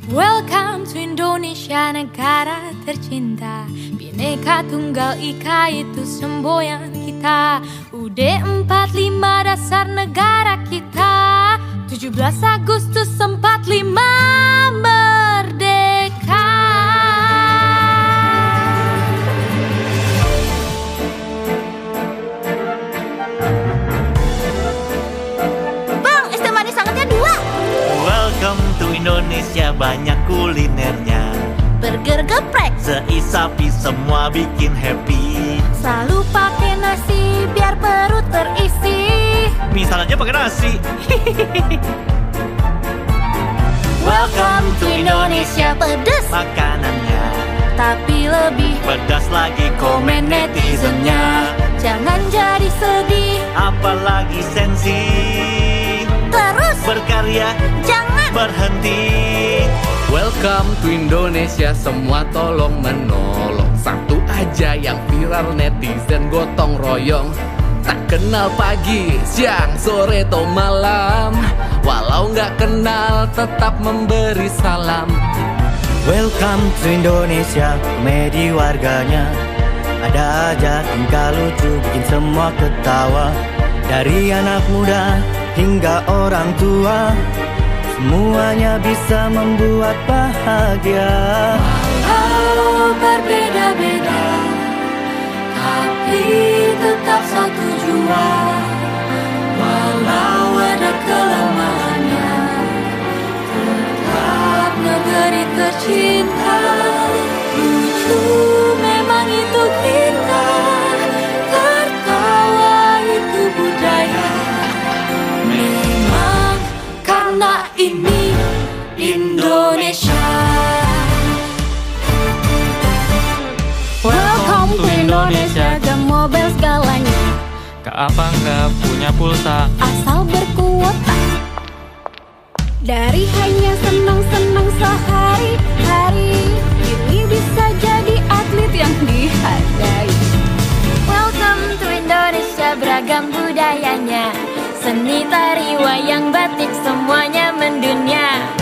Welcome to Indonesia, negara tercinta. Bhinneka Tunggal Ika itu semboyan kita. UUD 45 dasar negara kita. 17 Agustus 45 merdeka. Bang, es teh manis hangatnya 2. Welcome to Indonesia, banyak kulinernya. Burger geprek, Seisapi semua bikin happy. selalu pakai nasi biar perut terisi. Misal aja pakai nasi. Welcome to Indonesia, pedes Makanannya tapi lebih pedas lagi komen netizennya. Jangan jadi sedih, Apalagi sensi, terus berkarya jangan berhenti. Welcome to Indonesia, semua tolong menolong. Satu aja yang viral netizen gotong royong. Tak kenal pagi, siang, sore, atau malam. Walau nggak kenal tetap memberi salam. Welcome to Indonesia, komedi warganya. Ada aja tingkah lucu bikin semua ketawa. Dari anak muda hingga orang tua, semuanya bisa membuat bahagia. Walau berbeda-beda, tapi tetap satu jua. Walau ada kelemahannya, tetap negeri tercinta. Lucu memang itu kita, tertawa itu budaya. Memang karena ini Indonesia. Welcome to Indonesia, gak mobil segalanya, Apa nggak punya pulsa? asal berkuota. Dari hanya senang-senang sehari-hari, kini bisa jadi atlet yang dihargai. Welcome to Indonesia, beragam budayanya. Seni tari, wayang, batik, semuanya mendunia.